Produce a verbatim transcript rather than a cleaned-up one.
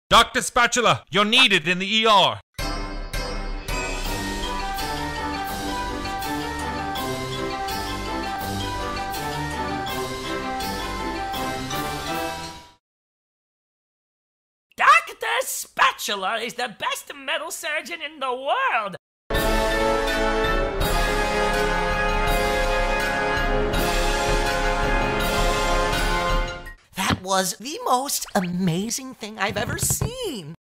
Doctor Spatula, you're needed in the E R. Doctor Spatula is the best metal surgeon in the world. That was the most amazing thing I've ever seen.